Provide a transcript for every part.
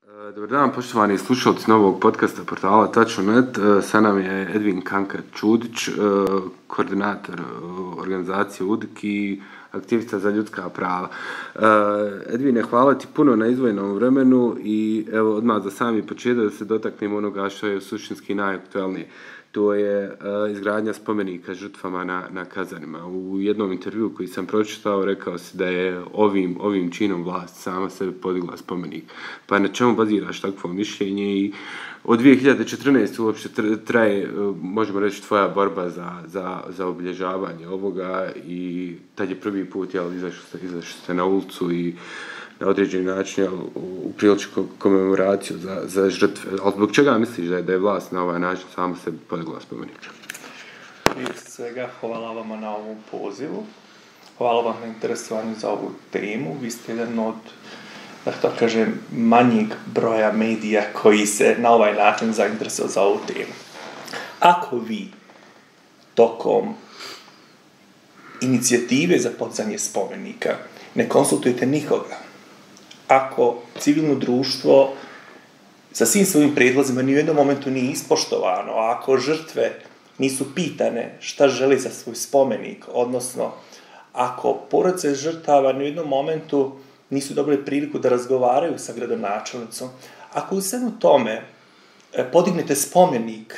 Dobar dan, poštovani slušalci novog podcasta portala Tačno.net. Sa nam je Edvin Kanka-Čudić, koordinator organizacije UDIK i aktivista za ljudska prava. Edvine, hvala ti puno na izdvojenom vremenu i evo odmah za sami početak da se dotaknemo onoga što je suštinski najaktualnije. To je izgradnja spomenika žrtvama na Kazanima. U jednom intervjuu koji sam pročitao rekao si da je ovim činom vlast sama sebe podigla spomenik. Pa na čemu baziraš takvo mišljenje i od 2014. uopće traje, možemo reći, tvoja borba za obilježavanje ovoga i tad je prvi put izašli ste na ulicu i na određeni način upriličiti komemoraciju za žrtve. Ali zbog čega misliš da je vlast na ovaj način sama sebi podigla spomenik? Prije svega, hvala vama na ovom pozivu. Hvala vam na interesovanju za ovu temu. Vi ste jedan od, da to kažem, manjeg broja medija koji se na ovaj način zainteresuju za ovu temu. Ako vi tokom inicijative za podizanje spomenika ne konsultujete nikoga, ako civilno društvo sa svim svojim prijedlozima ni u jednom momentu nije ispoštovano, a ako žrtve nisu pitane šta žele za svoj spomenik, odnosno ako porodice žrtava ni u jednom momentu nisu dobili priliku da razgovaraju sa gradonačelnicom, ako u svemu tome podignete spomenik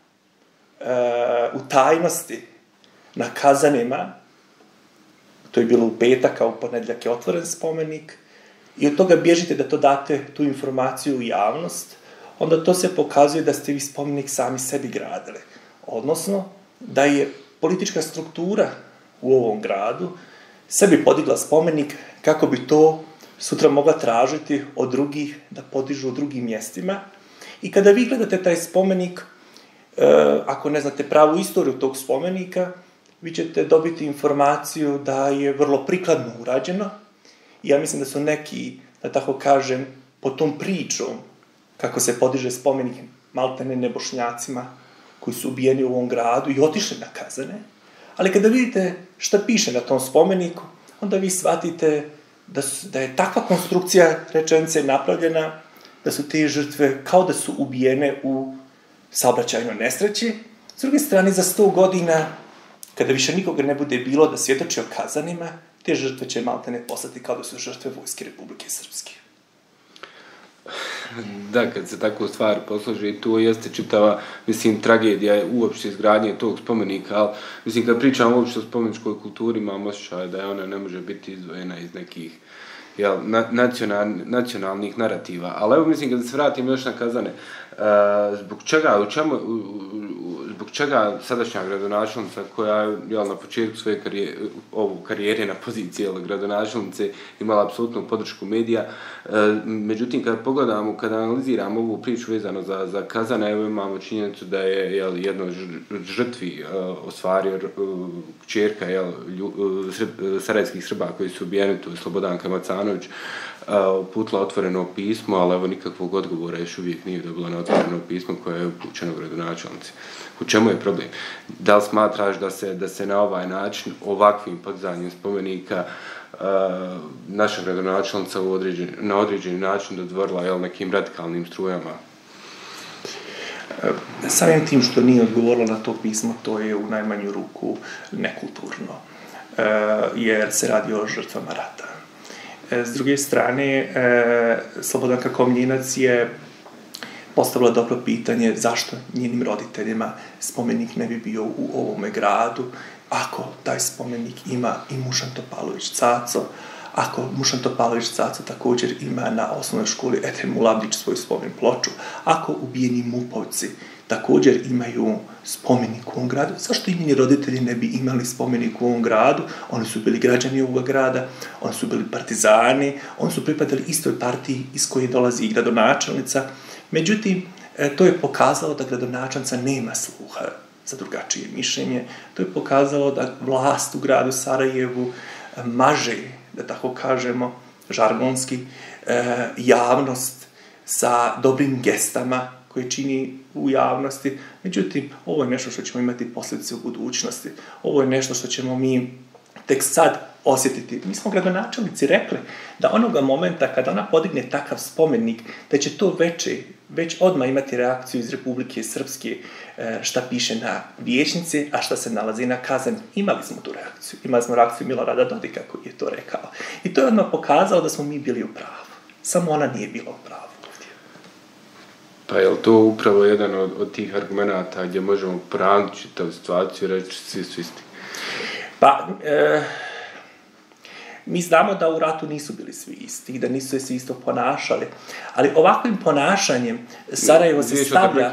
u tajnosti na Kazanima, to je bilo u petak, a u ponedjeljak je otvoren spomenik, i od toga bježite da to date tu informaciju u javnost, onda to se pokazuje da ste vi spomenik sami sebi gradili. Odnosno, da je politička struktura u ovom gradu sebi podigla spomenik kako bi to sutra mogla tražiti od drugih da podižu u drugim mjestima. I kada vi gledate taj spomenik, ako ne znate pravu istoriju tog spomenika, vi ćete dobiti informaciju da je vrlo prikladno urađeno. Ja mislim da su neki, da tako kažem, po tom pričom kako se podiže spomenik maltene nebošnjacima koji su ubijeni u ovom gradu i otišli na Kazane. Ali kada vidite šta piše na tom spomeniku, onda vi shvatite da je takva konstrukcija rečenice napravljena, da su te žrtve kao da su ubijene u saobraćajnoj nesreći. S druge strane, za 100 godina, kada više nikoga ne bude bilo da svjedoči o Kazanima, te žrtve će maltene postati kao da su žrtve Vojske Republike Srpske. Da, kad se takvu stvar posloži, tu jeste čitava, tragedija uopšte izgradnje tog spomenika, ali, kad pričamo uopšte o spomeničkoj kulturi, imam osjećaj da ona ne može biti izdvojena iz nekih nacionalnih narativa. Ali evo, kad se vratim još na Kazane, zbog čega sadašnja gradonačelnica koja je na početku svoje karijere na poziciji gradonačelnice imala apsolutnu podršku medija, međutim kada analiziramo ovu priču vezano za Kazane, evo imamo činjenicu da je jedno od žrtvi ostvario kćerka sarajevskih Srba koji su ubijeni, to je Slobodanka Macanović, uputila otvoreno pismo, ali evo nikakvog odgovora još uvijek nije dobila na otvoreno pismo koje je upućeno gradonačelnici. U čemu je problem? Da li smatraš da se na ovaj način, ovakvim podizanjem spomenika, naša gradonačelnica na određeni način dodvorila nekim radikalnim strujama? Samim tim što nije odgovorila na to pismo, to je u najmanju ruku nekulturno, jer se radi o žrtvama rata. S druge strane, Slobodanka Komljinac je postavila dobro pitanje zašto njenim roditeljima spomenik ne bi bio u ovome gradu, ako taj spomenik ima i Mušan Topalović Caco, ako Mušan Topalović Caco također ima na osnovnoj školi Ethem Ulabdić svoju spomen ploču, ako ubijeni Mupovci također imaju spomenik u ovom gradu, zašto i njeni roditelji ne bi imali spomenik u ovom gradu? Oni su bili građani ovoga grada, oni su bili partizani, oni su pripadali istoj partiji iz koje dolazi i gradonačelnica. Međutim, to je pokazalo da gradonačelnica nema sluha za drugačije mišljenje. To je pokazalo da vlast u gradu Sarajevu maže, da tako kažemo, žargonski, javnost sa dobrim gestama koje čini u javnosti. Međutim, ovo je nešto što ćemo imati posljedice u budućnosti. Ovo je nešto što ćemo mi tek sad osjetiti. Mi smo gradonačelnici rekli da onoga momenta kada ona podigne takav spomenik, da će to već odmah imati reakciju iz Republike Srpske, šta piše na vijećnici, a šta se nalazi na Kazani. Imali smo tu reakciju. Imali smo reakciju Milorada Dodika koji je to rekao. I to je odmah pokazalo da smo mi bili u pravu. Samo ona nije bila u pravu. Pa je li to upravo jedan od tih argumenata gdje možemo pranići tu situaciju i reći svi su isti? Pa, mi znamo da u ratu nisu bili svi isti i da nisu se svi isto ponašali, ali ovakvim ponašanjem Sarajevo se stavlja...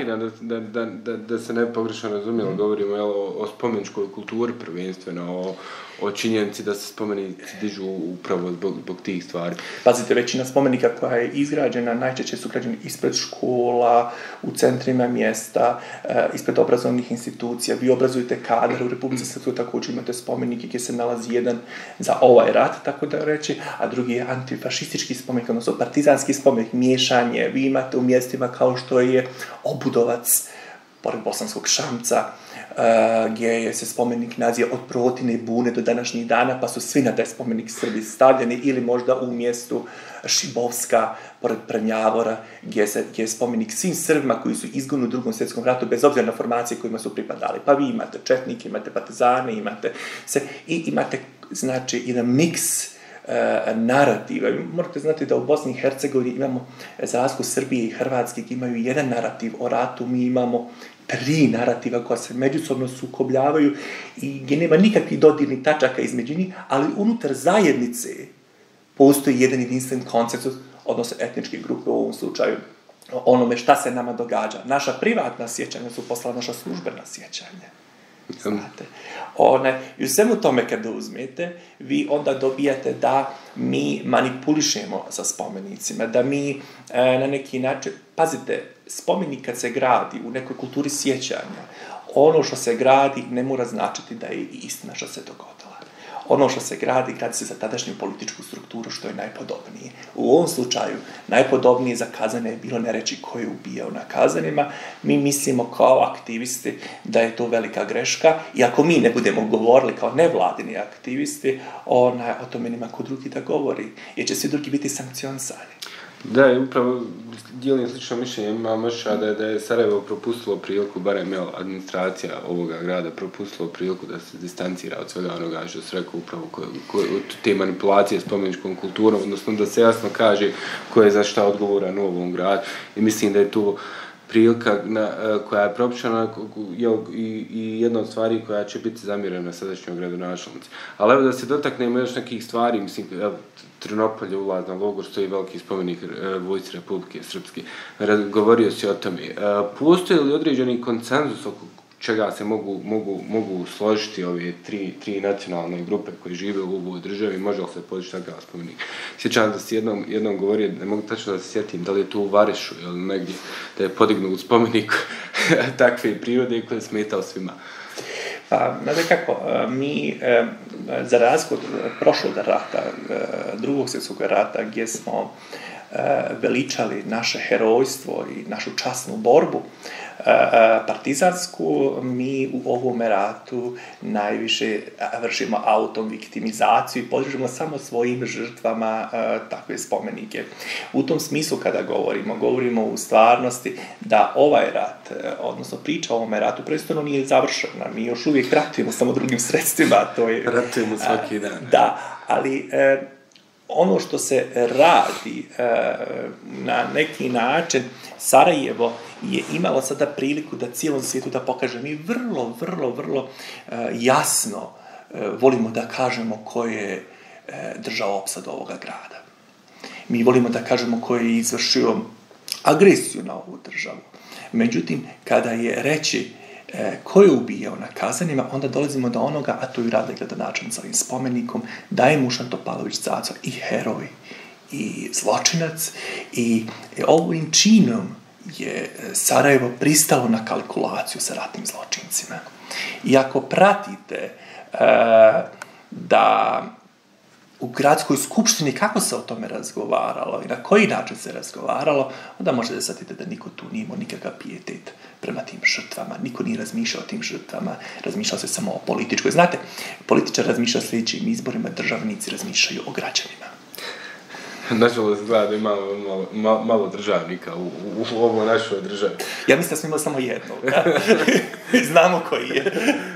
Da se ne pogrešno razumijelo, govorimo o spomeničkoj kulturi prvenstveno, o činjenici da se spomenici dižu upravo zbog tih stvari. Pazite, većina spomenika koja je izgrađena, najčešće su građeni ispred škola, u centrima mjesta, ispred obrazovnih institucija. Vi obrazujete kadar, u Republici Srpskoj također imate spomenike gdje se nalazi jedan za ovaj rat, tako da reći, a drugi je antifašistički spomenik, odnosno partizanski spomenik, miješanje. Vi imate u mjestima kao što je Obudovac, pored Bosanskog Šamca, gdje je se spomenik naziva od Protine bune do današnjih dana, pa su svi na taj spomenik Srbi stavljeni, ili možda u mjestu Šibovska, pored Prnjavora, gdje je spomenik svim Srbima koji su izgonuli u Drugom svjetskom ratu, bez obzira na formacije kojima su pripadali. Pa vi imate četnike, imate partizane, imate znači, jedan miks narativa. Morate znati da u Bosni i Hercegovini imamo, za razliku Srbije i Hrvatske, gdje imaju jedan narativ o ratu, mi imamo 3 narativa koja se međusobno sukobljavaju i gdje nema nikakvih dodirnih tačaka između njih, ali unutar zajednice postoji jedan jedinstven konsensus, odnosno etničke grupe u ovom slučaju, onome šta se nama događa. Naša privatna sjećanja su postala naša službena sjećanja. Znate. I u svemu tome kada uzmete, vi onda dobijate da mi manipulišemo sa spomenicima, da mi na neki način, pazite, spomenik kad se gradi u nekoj kulturi sjećanja, ono što se gradi ne mora značiti da je i istina što se dogodila. Ono što se gradi se za tadašnju političku strukturu što je najpodobnije. U ovom slučaju najpodobnije za Kazane je bilo ne reći ko je ubijao na Kazanima. Mi mislimo kao aktivisti da je to velika greška i ako mi ne budemo govorili kao nevladini aktivisti, o tome nema ko drugi da govori, jer će svi drugi biti sankcionisani. Da, i upravo dijelim slično mišljenje, imam ošća da je Sarajevo propustilo priliku, barem administracija ovoga grada propustilo priliku da se distancira od svega onoga što se rekao upravo te manipulacije spomeničkom kulturom, odnosno da se jasno kaže ko je za šta odgovoran u ovom gradu i mislim da je tu prilika koja je propuštena i jedna od stvari koja će biti zamirena sadašnjoj gradonačelnici. Ali evo da se dotaknemo još nekih stvari, mislim, Trnopolje, ulaz na logor, stoji veliki spomenik vojsci Republike Srpske. Govorio si o tome. Postoji li određeni konsenzus oko čega se mogu složiti ove tri nacionalne grupe koje žive u ovoj državi, može li se podići takav spomenik? Sjećam da si jednom govorio, ne mogu tačno da se sjetim, da li je to u Varešu ili negdje, da je podignut spomenik takve prirode koje je smetao svima. Pa, znate kako, mi za razliku od prošlog rata, Drugog svjetskog rata, gdje smo veličali naše herojstvo i našu časnu borbu partizansku, mi u ovom ratu najviše vršimo autoviktimizaciju i podižemo samo svojim žrtvama takve spomenike. U tom smislu kada govorimo u stvarnosti da ovaj rat, odnosno priča o ovome ratu, prvenstveno nije završena. Mi još uvijek ratujemo samo drugim sredstvima. Ratujemo svaki dan. Da, ali ono što se radi na neki način, Sarajevo je imalo sada priliku da cijelom svijetu da pokaže. Mi vrlo jasno volimo da kažemo ko je držao opsadu ovoga grada. Mi volimo da kažemo ko je izvršio agresiju na ovu državu. Međutim, kada je reći ko je ubijao na Kazanima, onda dolazimo do onoga, a to je Rade gradonačelnica ovim spomenikom, da je Mušan Topalović Caco i heroj, i zločinac, i ovim činom je Sarajevo pristalo na kalkulaciju sa ratnim zločincima. I ako pratite da u gradskoj skupštini kako se o tome razgovaralo i na koji način se razgovaralo, onda možete shvatiti da niko tu nije imao nikakav pijetet prema tim žrtvama. Niko nije razmišljao o tim žrtvama, razmišljao se samo o političkoj. Znate, političar razmišlja o sljedećim izborima, državnici razmišljaju o građanima. Nažalost, gleda da ima malo državnika u ovoj našoj državi. Ja mislim da smo imali samo jednog. Znamo koji je.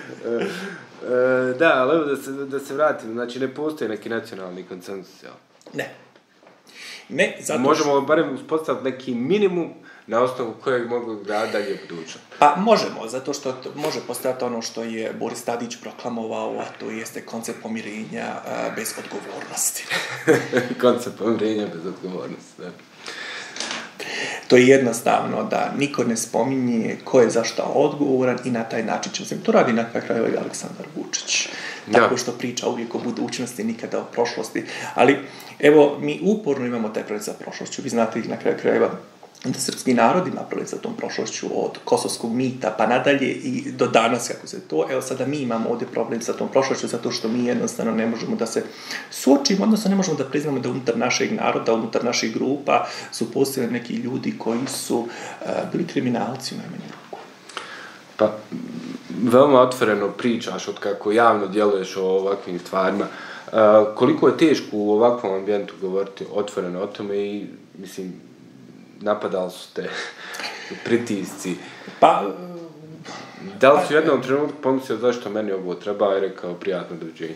Da, ali evo da se vratim, znači ne postoji neki nacionalni konsenzus, jel? Ne, zato možemo barem uspostaviti neki minimum na osnovu kojeg mogu graditi dalje budućnost. Pa možemo, zato što može postojati ono što je Boris Tadić proklamovao, a to jeste koncept pomirenja bez odgovornosti. Koncept pomirenja bez odgovornosti, da. To je jednostavno da niko ne spominje ko je za šta odgovoran i na taj način će se. To radi na kraju i Aleksandar Vučić. Tako što priča uvijek o budućnosti, nikada o prošlosti. Ali, evo, mi uporno imamo taj problem sa prošlošću. Vi znate na kraju krajeva da srpski narod ima problem sa tom prošlošću od kosovskog mita pa nadalje i do danas kako se to. Evo sada mi imamo ovdje problem sa tom prošlošću zato što mi jednostavno ne možemo da se suočimo, odnosno ne možemo da priznamo da unutar našeg naroda, unutar naših grupa su postojali neki ljudi koji su bili kriminalci u najmanju ruku. Pa, veoma otvoreno pričaš od kako javno djeluješ o ovakvim stvarima. Koliko je teško u ovakvom ambijentu govoriti otvoreno o tome i, mislim, napadali su te pritisci. Pa, da li su u jednom trenutku pomislio zašto meni ovo treba i rekao prijatno doviđenje?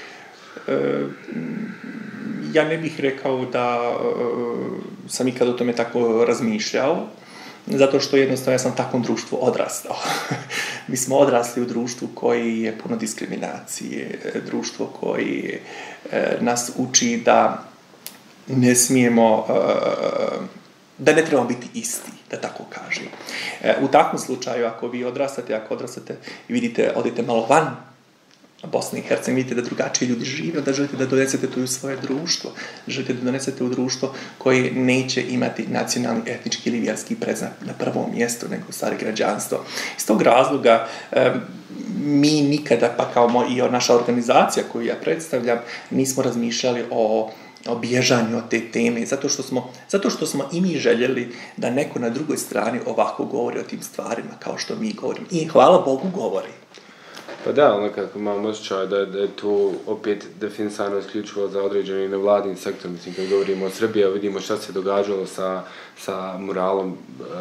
Ja ne bih rekao da sam ikad o tome tako razmišljao, zato što jednostavno ja sam u takvom društvu odrastao. Mi smo odrasli u društvu koji je puno diskriminacije, društvo koji nas uči da ne smijemo, da ne trebamo biti isti, da tako kažem. U takvom slučaju, ako odrastate i vidite, odite malo van Bosne i Hercegovine, vidite da drugačiji ljudi žive, onda želite da donesete to u svoje društvo. Želite da donesete u društvo koje neće imati nacionalni, etnički ili vjerski predznak na prvom mjestu, nego stari građanstvo. Iz tog razloga mi nikada, pa kao i naša organizacija koju ja predstavljam, nismo razmišljali o bježanju od te teme, zato što smo i mi željeli da neko na drugoj strani ovako govori o tim stvarima kao što mi govorimo. I hvala Bogu govori. Pa da, ali nekako imam osjećaj da je to opet definisano isključivo za određeni nevladin sektor. Mislim, kad govorimo o Srbiji, vidimo šta se događalo sa muralom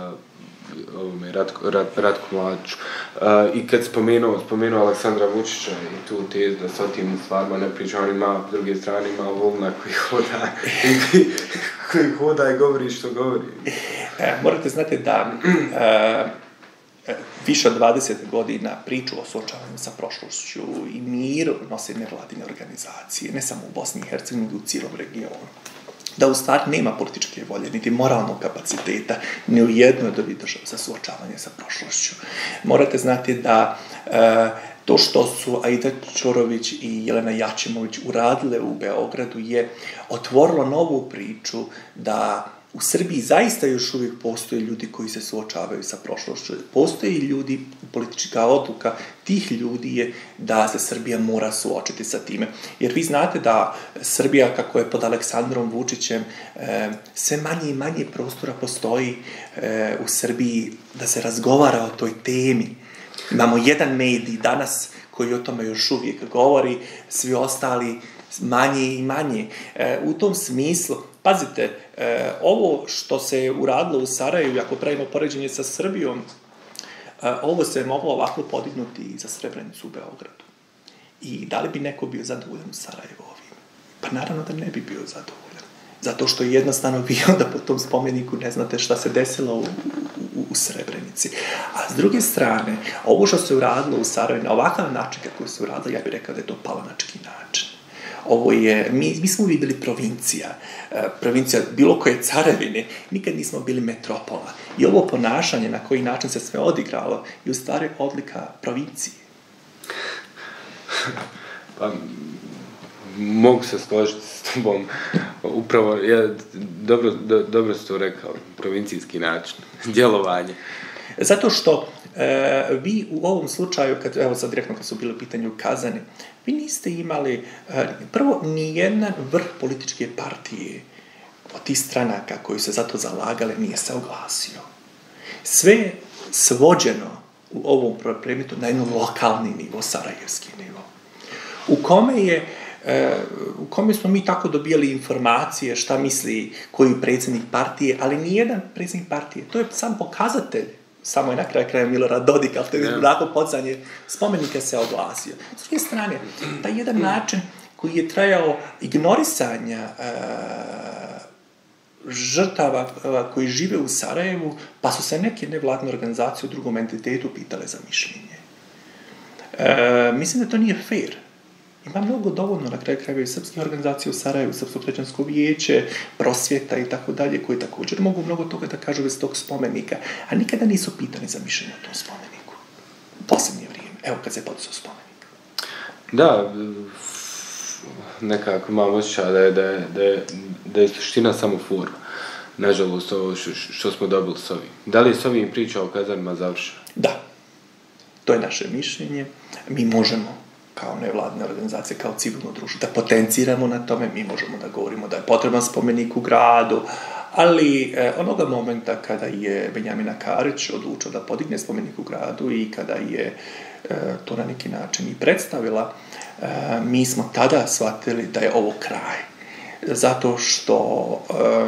Ratku Mladiću. I kad spomenuo Aleksandra Vučića i tu tezu da s o tim stvarima ne priča, on ima, s druge strane ima Vulna koji hoda i govori što govori. Morate znati da više od 20 godina priču o suočavanju sa prošlošću i miru nose nevladine organizacije, ne samo u Bosni i Hercegovini, nego u cijelom regionu. Da u stvari nema političke volje, niti moralnog kapaciteta, ni u jednoj od ovih država za suočavanje sa prošlošću. Morate znati da to što su Aida Ćorović i Jelena Jačimović uradile u Beogradu je otvorilo novu priču da u Srbiji zaista još uvijek postoje ljudi koji se suočavaju sa prošlošću. Postoje ljudi, politička odluka tih ljudi je da se Srbija mora suočiti sa time. Jer vi znate da Srbija, kako je pod Aleksandrom Vučićem, sve manje i manje prostora postoji u Srbiji da se razgovara o toj temi. Imamo jedan medij danas koji o tome još uvijek govori, svi ostali manje i manje. U tom smislu, pazite, ovo što se uradilo u Sarajevu, ako pravimo poređenje sa Srbijom, ovo se moglo ovako podignuti i za Srebrenicu u Beogradu. I da li bi neko bio zadovoljan u Sarajevu ovim? Pa naravno da ne bi bio zadovoljan. Zato što jednostavno vi onda po tom spomeniku ne znate šta se desilo u Srebrenici. A s druge strane, ovo što se uradilo u Sarajevu na ovakav način kako se uradilo, ja bih rekao da je to palanački način. Ovo je, mi smo uvijek bili provincija bilo koje carevine, nikad nismo bili metropola. I ovo ponašanje na koji način se sve odigralo je u stvari odlika provincije. Pa, mogu se složiti s tobom. Upravo, dobro si to rekao, provincijski način, djelovanje. Zato što vi u ovom slučaju, evo sad direktno kad su bili u pitanju Kazani, vi niste imali, prvo, nijedan vrh političke partije od tih stranaka koji se za to zalagale nije se oglasio. Sve je svođeno u ovom predmetu na jedan lokalni nivo, sarajevski nivo, u kome smo mi tako dobijali informacije šta misli koji predsjednik partije, ali nijedan predsjednik partije. To je sam pokazatelj, samo je na kraju Milorad Dodik, ali to je nakon podzanje spomenika se oglasio. S druge strane, taj jedan način koji je trajao ignorisanja žrtava koji žive u Sarajevu, pa su se neke nevladne organizacije u drugom entitetu pitale za mišljenje. Mislim da to nije fair. Ima mnogo dovoljno na kraju krajeva i srpskih organizacija u Sarajevu, Srpsko kršćansko vijeće, Prosvjeta i tako dalje, koji također mogu mnogo toga da kažu bez tog spomenika, a nikada nisu pitani za mišljenje o tom spomeniku. U posljednje vrijeme, evo kad se podizao spomenik. Da, nekako imam osjećaj da je suština samo forma. Nažalost, ovo što smo dobili s ovim. Da li je s ovim priča o Kazanima završena? Da. To je naše mišljenje. Mi možemo, kao nevladne organizacije, kao civilno društvo, da potenciramo na tome, mi možemo da govorimo da je potreban spomenik u gradu, ali onoga momenta kada je Benjamina Karić odlučila da podigne spomenik u gradu i kada je to na neki način i predstavila, mi smo tada shvatili da je ovo kraj. Zato što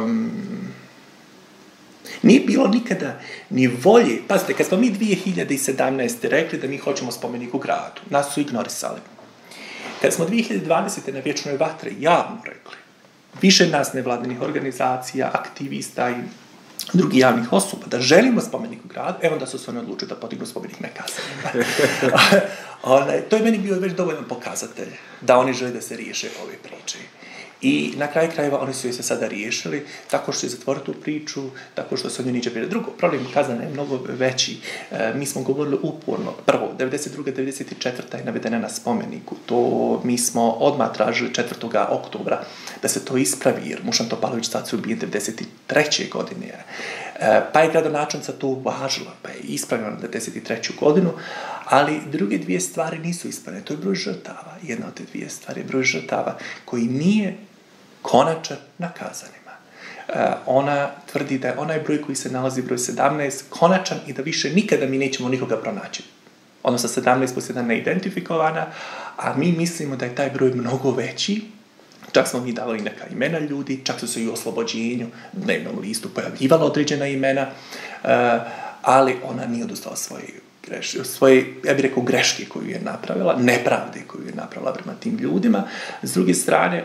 nije bilo nikada ni volje. Pazite, kad smo mi 2017. rekli da mi hoćemo spomenik u gradu, nas su ignorisali. Kad smo 2020. na Vječnoj vatri javno rekli, više nas nevladinih organizacija, aktivista i drugih javnih osoba, da želimo spomenik u gradu, evo da su se oni odlučili da podignu spomenik na Kazanima. To je meni bio već dovoljan pokazatelj da oni žele da se riješe ove priče. I na kraju krajeva oni su je se sada riješili tako što će zatvoriti tu priču, tako što se od nje niđe bilo. Drugo, problem Kazana je mnogo veći. Mi smo govorili uporno. Prvo, 92. 94. je navedena na spomeniku. To mi smo odmah tražili 4. oktobra da se to ispravi, jer Mušan Topalović sad su ubijen 93. godine. Pa je gradonačelnica to uvažila, pa je ispravljena na 93. godinu, ali druge dvije stvari nisu ispravljene. To je broj žrtava. Jedna od te dvije stvari je broj žrtava koji nije konačan na Kazanima. Ona tvrdi da je onaj broj koji se nalazi, broj 17, konačan i da više nikada mi nećemo nikoga pronaći. Odnosno 17 plus 1 neidentifikovana, a mi mislimo da je taj broj mnogo veći. Čak smo mi davali neka imena ljudi, čak su se i u oslobođenju dnevnom listu pojavljivala određena imena, ali ona nije odustala svoje, ja bih rekao, greške koju je napravila, nepravde koju je napravila prema tim ljudima. S druge strane,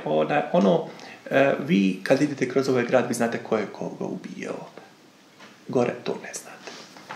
vi kad idete kroz ovaj grad, vi znate ko je koga ubijao. Gore to ne znate.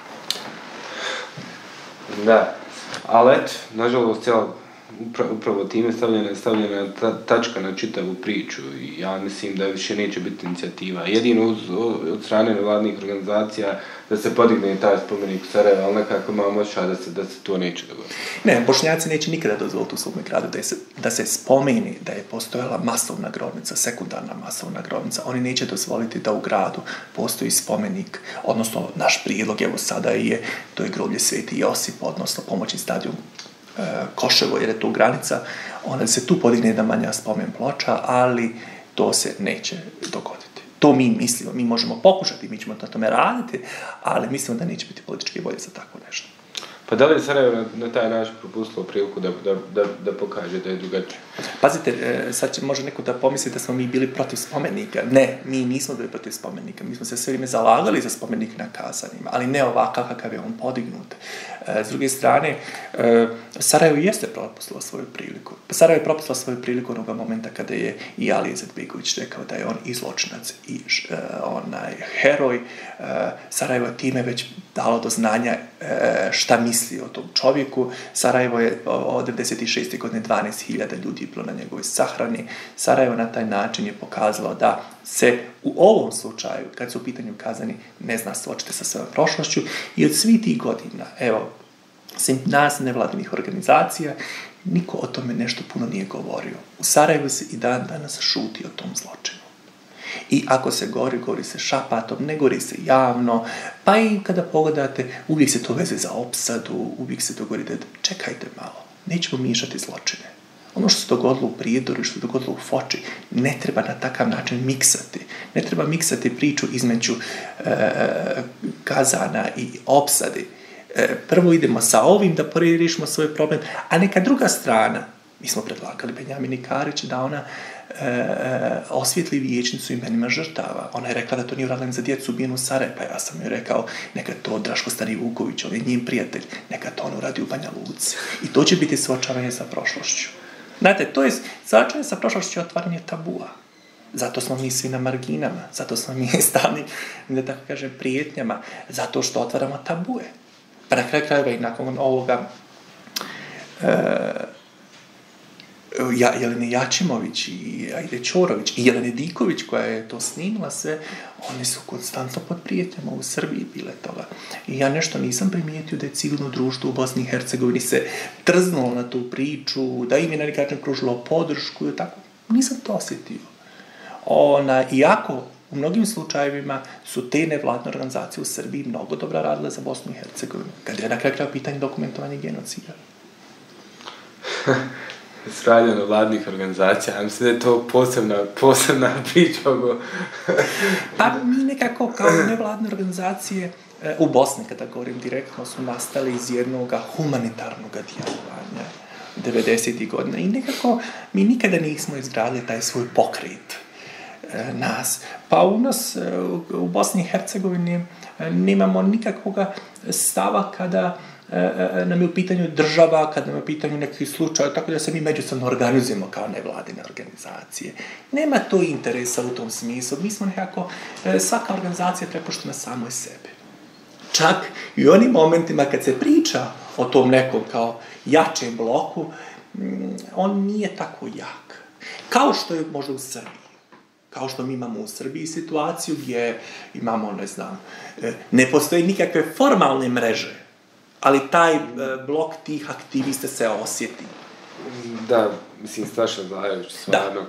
Da, ali eto, nažalost, upravo time stavljena tačka na čitavu priču i ja mislim da više neće biti inicijativa. Jedino od strane nevladnih organizacija da se podigne taj spomenik u Sarajevu, ali nekako imamo osjećaj da se to neće dogoditi. Ne, Bošnjaci neće nikada dozvoliti u svome gradu da se spomeni da je postojala masovna grobnica, sekundarna masovna grobnica. Oni neće dozvoliti da u gradu postoji spomenik, odnosno naš prijedlog, evo sada to je groblje Sveti Josip, odnosno pomoćni stadion Koševo, jer je tu granica, onda se tu podigne jedna manja spomen ploča, ali to se neće dogoditi. To mi mislimo, mi možemo pokušati, mi ćemo na tome raditi, ali mislimo da neće biti političke volje za tako nešto. Pa da li je Sarajevo na taj način propustilo priliku da pokaže da je drugačije? Pazite, sad će može neko da pomisli da smo mi bili protiv spomenika. Ne, mi nismo bili protiv spomenika. Mi smo se sve vrijeme zalagali za spomenik na Kazanima, ali ne ovakav kakav je on podignut. S druge strane, Sarajevo jeste propustilo svoju priliku. Sarajevo je propustilo svoju priliku onoga momenta kada je i Alija Izetbegović rekao da je on i zločinac i heroj. Sarajevo je time već dalo do znanja šta misli o tom čovjeku. Sarajevo je od 96. godine 12.000 ljudi bilo na njegovoj sahrani. Sarajevo na taj način je pokazalo da se u ovom slučaju, kad su u pitanju Kazani, ne zna suočiti sa svojom prošlošću i od svih tih godina, evo, svim nas nevladinih organizacija, niko o tome nešto puno nije govorio. U Sarajevu se i dan danas šuti o tom zločinu. I ako se gori se šapatom, ne gori se javno, pa i kada pogledate, uvijek se to veze za opsadu, uvijek se to govori da čekajte malo, nećemo miješati zločine. Ono što se dogodilo u Prijedoru i što se dogodilo u Foči, ne treba na takav način miksati. Ne treba miksati priču između kazana i opsade. Prvo idemo sa ovim da riješimo svoj problem, a neka druga strana, mi smo predlagali Benjamini Karić da ona osvijetli vijećnicu imenima žrtava. Ona je rekla da to nije uradila za djecu ubijenu u Sarajevu, pa ja sam joj rekao neka to Draško Stari Vuković, on je njen prijatelj, neka to on uradi u Banja Luci. I to će biti suočavanje sa prošlošću. Znate, to je suočavanje sa prošlošću i otvaranje tabua. Zato smo mi svi na marginama, zato smo mi stalni, da tako kažem, prijetnjama, zato što otvaramo tabue. Pa na kraju krajeva i nakon ovoga Jelene Jačimović i Ajde Ćorović i Jelene Diković koja je to snimila sve, one su konstantno pod prijetnjama u Srbiji bile toga. I ja nešto nisam primijetio da je civilno društvo u Bosni i Hercegovini se trznulo na tu priču, da im je na neki način pružilo podršku i tako. Nisam to osjetio. Iako u mnogim slučajevima su te nevladne organizacije u Srbiji mnogo dobra radile za Bosnu i Hercegovinu, kada je na kraju pitanje dokumentovanja genocida. Sradnja nevladnih organizacija, ja mislim da je to posebna priča. Pa mi nekako kao nevladne organizacije u Bosni, kada govorim direktno, su nastali iz jednog humanitarnog djelovanja 90. godina i nekako mi nikada nismo izgradili taj svoj pokret nas. Pa u nas u Bosni i Hercegovini nemamo nikakvog stava kada nam je u pitanju država, kada nam je u pitanju nekih slučaja, tako da se mi međusobno organizujemo kao nevladine organizacije. Nema to interesa u tom smislu. Mi smo nekako, svaka organizacija prepuštena samoj sebi. Čak i u onim momentima kad se priča o tom nekom kao jačem bloku, on nije tako jak. Kao što je možda u Srbiji. Kao što mi imamo u Srbiji situaciju gdje imamo, ne postoje nikakve formalne mreže, ali taj blok tih aktivista se osjeti. Da, mislim, Staša Blajević, stvarno,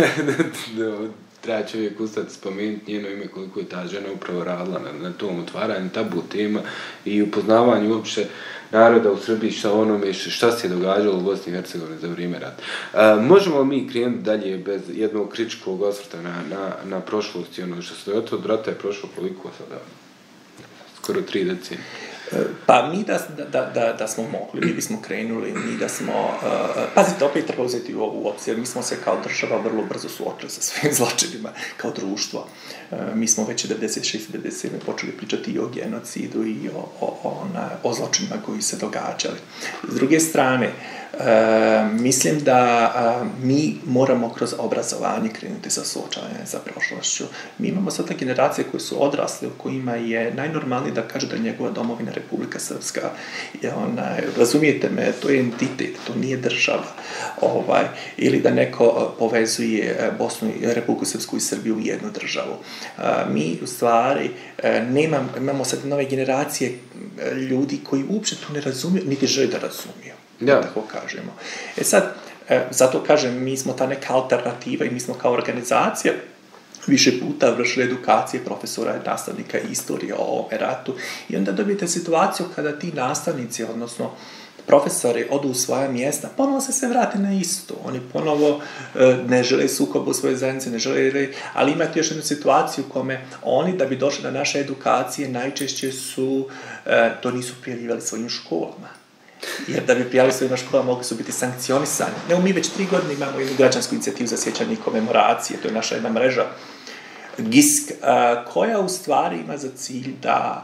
treba čovjek ustati spomenuti njeno ime koliko je ta žena upravo radila na tom otvaranju tabu tema i upoznavanju uopće naroda u Srbiji šta onome šta se je događalo u Bosni i Hercegovini za vrijeme rata. Možemo mi krenuti dalje bez jednog kritičkog osvrta na prošlost i ono što se od rata je prošlo koliko sada? Skoro 3 decenije. Pa mi da smo mogli, mi bismo krenuli, mi da smo... Pazite, opet treba uzeti u ovu opciju, mi smo se kao država vrlo brzo suočili sa svojim zločinima, kao društvo. Mi smo već 96-97 počeli pričati i o genocidu i o zločinima koji se događali. S druge strane, mislim da mi moramo kroz obrazovanje krenuti sa suočavanjem sa prošlošću. Mi imamo sada generacije koje su odrasle, u kojima je najnormalnije da kaže da je njegova domovina Republika Srpska. Razumijete me, to je entitet, to nije država. Ili da neko povezuje Republiku Srpsku i Srbiju u jednu državu. Mi u stvari imamo sad nove generacije ljudi koji uopće to ne razumiju, niti žele da razumiju. Da. Tako kažemo. Sad, zato kažem, mi smo ta neka alternativa i mi smo kao organizacija više puta vršili edukacije profesora i nastavnika istorije o ovome ratu i onda dobijete situaciju kada ti nastavnici, odnosno profesori odu u svoja mjesta, ponovo se sve vrati na isto. Oni ponovo ne žele sukob u svojoj zajednici, ne žele, ali imate još jednu situaciju u kome oni, da bi došli na naše edukacije, najčešće to nisu prijavljivali svojim školama. Jer da bi prijavili svojima školama mogli su biti sankcionisani. Mi već 3 godine imamo jednu građansku inicijativu za sjećanje i komemoracije, to je naša jedna mreža GISK, koja u stvari ima za cilj da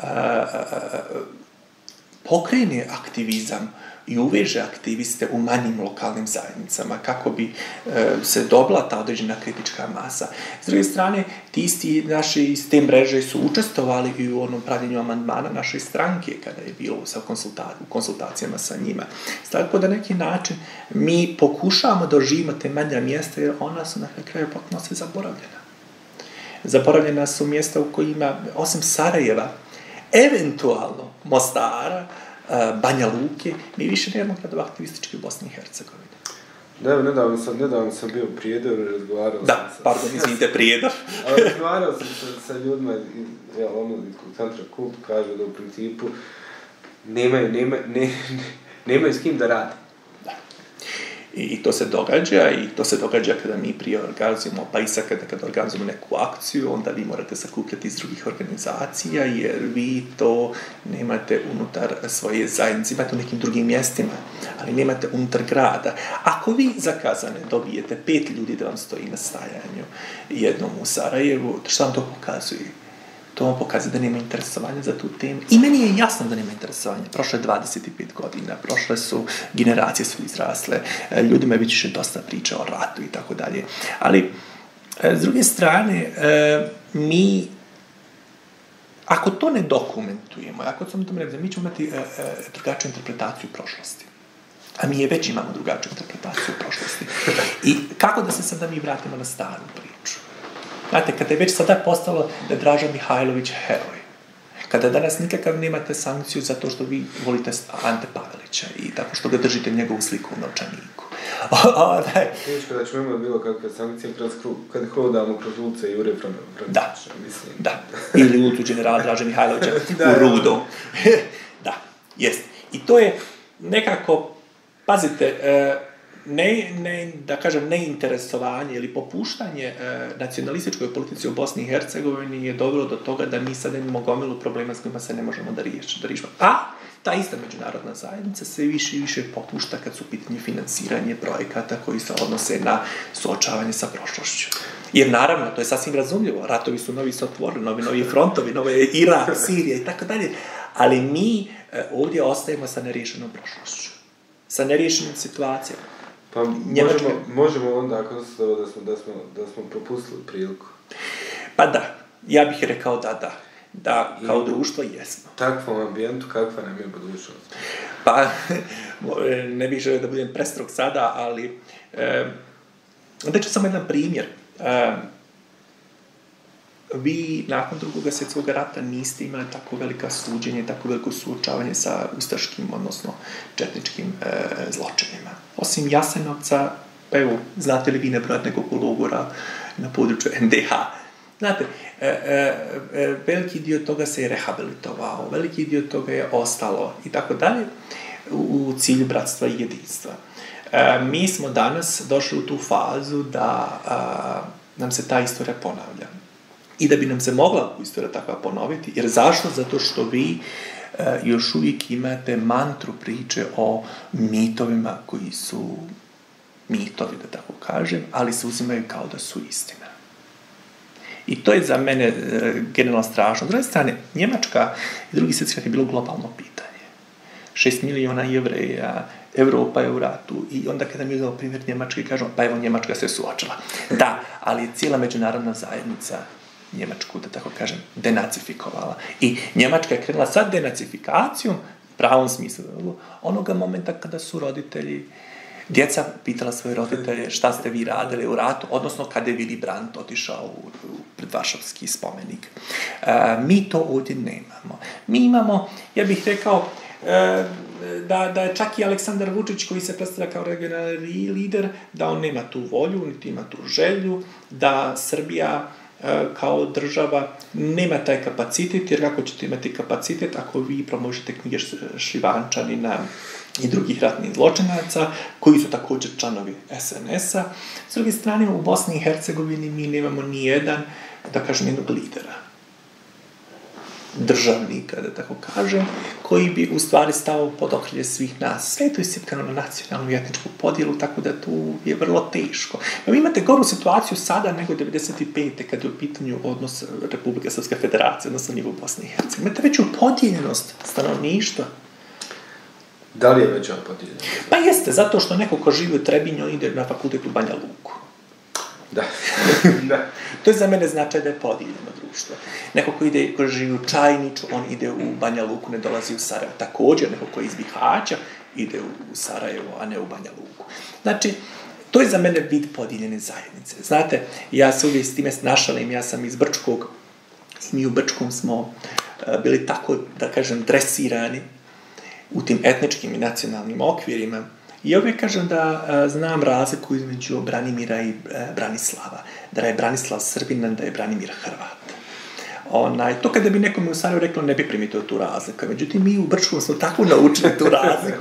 pokrene aktivizam i uveže aktiviste u manjim lokalnim zajednicama kako bi se dobila ta određena kritička masa. S druge strane, ti isti naši iz te mreže su učestvovali i u onom pravljenju amandmana naše stranke kada je bilo u konsultacijama sa njima. Tako da na neki način mi pokušavamo da oživimo te manja mjesta jer ona su na kraju potpuno sve zaboravljena. Zaboravljena su mjesta u kojima, osim Sarajeva, eventualno Mostara, Banja Luke, mi više nemamo gradova aktivistički u Bosni i Hercegovini. Da, nedavno sam bio u Prijedoru i razgovarao izvinite, Prijedor. Razgovarao sam sa ljudima iz omladinskog centra Kult, kažu da u principu nemaju s kim da rade. I to se događa kada mi prije organizujemo, pa i sad kada organizujemo neku akciju, onda vi morate sakupljati iz drugih organizacija, jer vi to nemate unutar svoje zajednice, imate u nekim drugim mjestima, ali nemate unutar grada. Ako vi za Kazane dobijete 5 ljudi da vam stoji na stajanju jednom u Sarajevu, šta vam to pokazuje? To vam pokazuje da nema interesovanja za tu temu. I meni je jasno da nema interesovanja. Prošlo je 25 godina, prošle su, generacije su izrasle, ljudima je više dosta priča o ratu i tako dalje. Ali, s druge strane, mi, ako to ne dokumentujemo, ako to ne realizujemo, mi ćemo imati drugačiju interpretaciju prošlosti. A mi je već imamo drugačiju interpretaciju prošlosti. I kako da se sada mi vratimo na staru priču? Znate, kada je već sada postalo da je Draža Mihajlović heroj, kada danas nikakav nemate sankciju zato što vi volite Ante Pavelića i tako što ga držite njegovu sliku u novčaniku. Teško da ćemo imati bilo kakve sankcije kad hodamo kroz ulice Jure Frančića, mislim. Da, ili ulicu generala Draže Mihajlovića u Rudo. Da, jest. I to je nekako, pazite, neinteresovanje ili popuštanje nacionalističkoj politici u Bosni i Hercegovini je dovelo do toga da mi sad imamo gomilu problema s kojima se ne možemo da riješimo. A ta ista međunarodna zajednica sve više i više popušta kad su pitanje financiranje projekata koji se odnose na suočavanje sa prošlošću. Jer naravno, to je sasvim razumljivo, ratovi su novi se otvorili, novi frontovi, nove Irak, Sirija i tako dalje, ali mi ovdje ostajemo sa neriješenom prošlošću, sa neriješenim situacijama. Pa možemo onda konstatovati da smo propustili priliku. Pa da, ja bih rekao da kao društvo jesmo. Takvom ambijentu kakva nam je budućnost? Pa, ne bih želio da budem prestrog sada, ali da ću samo jedan primjer. Vi nakon Drugog svjetskog rata niste imali tako velika suđenje, tako veliko suočavanje sa ustaškim, odnosno četničkim zločinima. Osim Jasenovca, pa evo, znate li vi nebrojat nekog logora na području NDH? Znate, veliki dio toga se je rehabilitovao, veliki dio toga je ostalo i tako dalje u cilju bratstva i jedinstva. Mi smo danas došli u tu fazu da nam se ta istorija ponavlja. I da bi nam se mogla istorija takva ponoviti. Jer zašto? Zato što vi još uvijek imate mantru priče o mitovima koji su mitovi, da tako kažem, ali se uzimaju kao da su istina. I to je za mene generalno strašno. S druge strane, Njemačka i Drugi svjetski rat je bilo globalno pitanje. 6 miliona Jevreja, Evropa je u ratu i onda kada mi uzmemo primjer Njemačke i kažemo, pa evo Njemačka se suočila. Da, ali je cijela međunarodna zajednica Njemačku, da tako kažem, denacifikovala. I Njemačka je krenula sa denacifikacijom, pravom smislu, onoga momenta kada su roditelji, djeca pitala svoje roditelje šta ste vi radili u ratu, odnosno kada je Willy Brandt otišao u predvaršavski spomenik. Mi to ovdje nemamo. Mi imamo, ja bih rekao, da je čak i Aleksandar Vučić, koji se predstavlja kao regionalni lider, da on nema tu volju, niti ima tu želju, da Srbija kao država nema taj kapacitet, jer kako ćete imati kapacitet ako vi promožite knjige Šljivančanina i drugih ratnih zločinaca, koji su također članovi SNS-a. S druge strane, u Bosni i Hercegovini mi nemamo ni jedan, da kažem, jednog lidera, državnika, da tako kažem, koji bi u stvari stao pod okrilje svih nas. Sve je to iscipkano na nacionalnu i etničku podjelu, tako da tu je vrlo teško. Vi imate goru situaciju sada nego 95. kada je u pitanju odnos Republike Srpske federacije, odnosno nivo Bosne i Hercegovine. Imate veću podijeljenost stanovništva. Da li je veća podijeljenost? Pa jeste, zato što neko ko živi u Trebinju, on ide na fakultet u Banja Luku. Da. To je za mene značaj da je podijeljeno društvo. Neko ko živi u Čajniču, on ide u Banja Luku, ne dolazi u Sarajevo. Također, neko ko je iz Bihaća, ide u Sarajevo, a ne u Banja Luku. Znači, to je za mene vid podijeljene zajednice. Znate, ja se uvijek s time našalim, ja sam iz Brčkog i mi u Brčkom smo bili tako, da kažem, dresirani u tim etničkim i nacionalnim okvirima, Ja uvijek kažem da znam razliku između Branimira i Branislava. Da je Branislav Srbin, da je Branimir Hrvat. To kada bi nekome u Sarajevu reklo, ne bi primitio tu razliku. Međutim, mi u Brčkom smo tako naučili tu razliku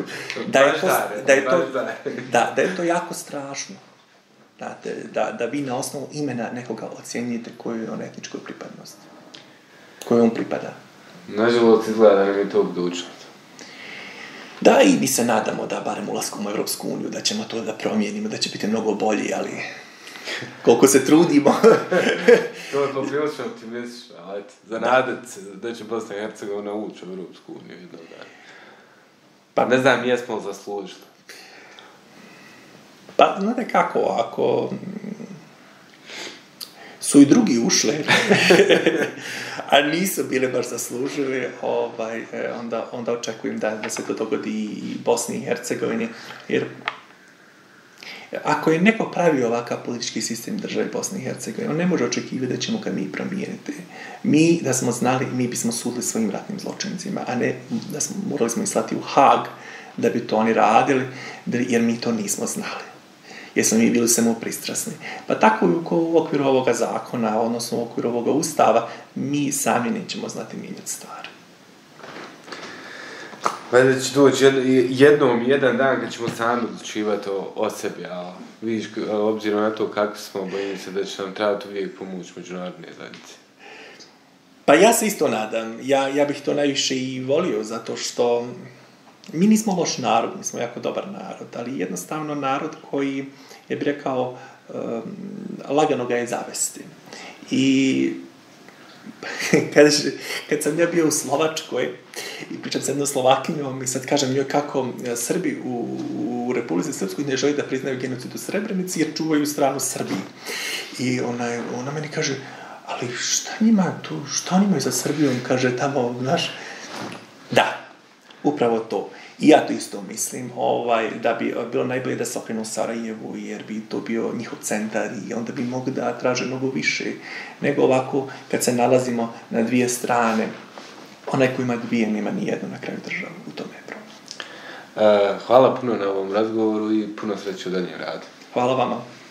da je to jako strašno. Da vi na osnovu imena nekoga ocjenjujete koju je on etničkoj pripadnosti. Kojoj on pripada. Nažalost, izgleda da nam je to budućnost. Da, i mi se nadamo da barem ulaskom u Evropsku uniju, da ćemo to da promijenimo, da će biti mnogo bolji, ali koliko se trudimo. To je poprilično optimistično, ali za nadat se da će Bosna i Hercegovina ući u Evropsku uniju jednog dana. Pa ne znam, jesmo li zaslužili. Pa, znate kako, ako su i drugi ušli, a nisu bili baš zaslužili, onda očekujem da se to dogodi i Bosni i Hercegovini, jer ako je neko pravio ovakav politički sistem države Bosne i Hercegovine, on ne može očekivati da ćemo ga mi promijeniti. Mi, da smo znali, mi bismo sudili svojim ratnim zločincima, a ne da smo morali ih slati u Hag da bi to oni radili, jer mi to nismo znali. Jer smo mi bili samo pristrasni. Pa tako i u okviru ovoga zakona, odnosno u okviru ovoga ustava, mi sami nećemo znati mijenjati stvari. Valjda će doći jedan dan kad ćemo sami odlučivati o sebi, a vidiš, obzirom na to kako smo, bojim se da će nam trebati uvijek pomoć međunarodne zajednice. Pa ja se isto nadam. Ja bih to najviše i volio, zato što mi nismo loš narod, mi smo jako dobar narod, ali jednostavno narod koji, ja bih rekao, lagano ga je zavesti. I kad sam ja bio u Slovačkoj i pričam s jednom Slovakinjom i sad kažem njoj kako Srbi u Republici Srpskoj ne želi da priznaju genocid u Srebrenici jer čuvaju stranu Srbiji. I ona meni kaže, ali šta njima tu, šta oni imaju za Srbijom, kaže tamo, znaš, da, upravo to. I ja to isto mislim, da bi bilo najbolje da se okrenu Sarajevu, jer bi to bio njihov centar i onda bi mogli da traže mnogo više nego ovako kad se nalazimo na dvije strane. Onaj ko ima dvije, nema ni jednu na kraju državu, u tome je problem. Hvala puno na ovom razgovoru i puno sreće u daljem radu. Hvala vama.